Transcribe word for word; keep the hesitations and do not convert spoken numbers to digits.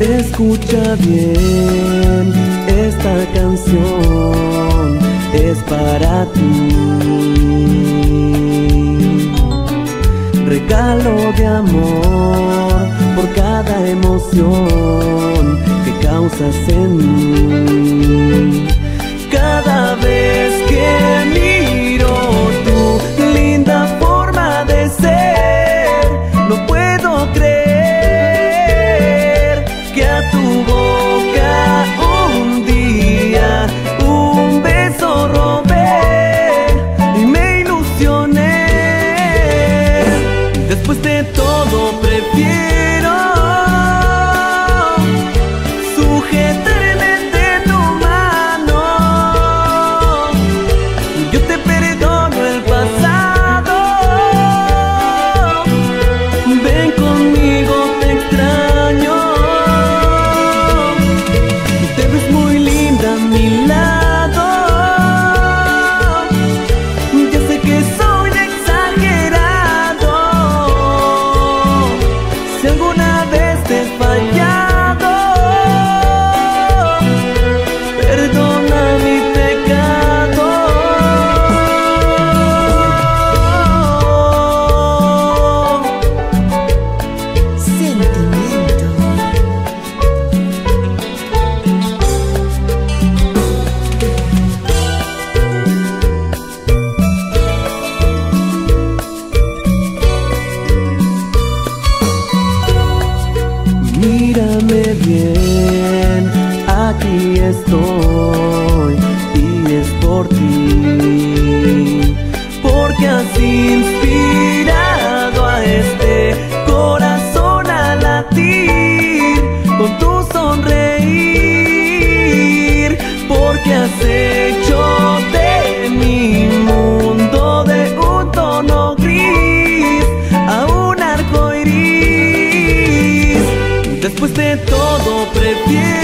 Escucha bien, esta canción es para ti. Regalo de amor por cada emoción que causas en mí. Cada vez que miro tu linda forma de ser, no puedo creer que a tu boca un día un beso robé y me ilusioné. Después de todo prefiero sujetarme de tu mano. Yo te perdono el pasado. Ven conmigo, te extraño. Te ves muy linda a mi lado. Ya sé que soy exagerado. Si alguna vez te he fallado, perdona mi pecado. Sentimiento. Mírame bien, aquí estoy y es por ti, porque has inspirado a este corazón a latir con tu sonreír, porque has hecho de mi mundo de un tono gris a un arco iris. Después de todo prefiero